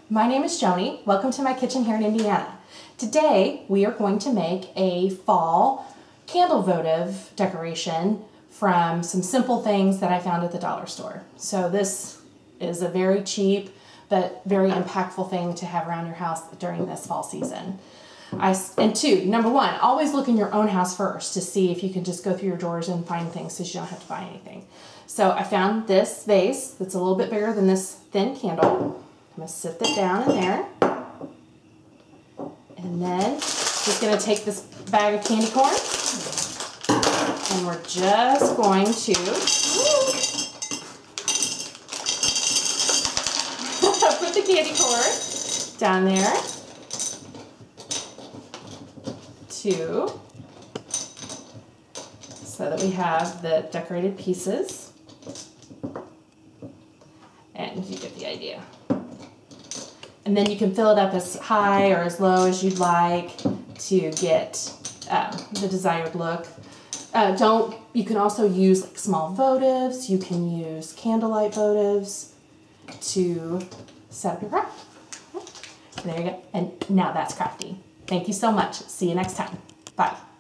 My name is Joni. Welcome to my kitchen here in Indiana. Today we are going to make a fall candle votive decoration from some simple things that I found at the dollar store. So this is a very cheap but very impactful thing to have around your house during this fall season. Number one, always look in your own house first to see if you can just go through your drawers and find things so you don't have to buy anything. So I found this vase that's a little bit bigger than this thin candle. I'm going to sit that down in there. And then just going to take this bag of candy corn and we're just going to put the candy corn down there so that we have the decorated pieces. And you get the idea. And then you can fill it up as high or as low as you'd like to get the desired look. You can also use like small votives. You can use candlelight votives to set up your craft. There you go. And now that's crafty. Thank you so much. See you next time. Bye.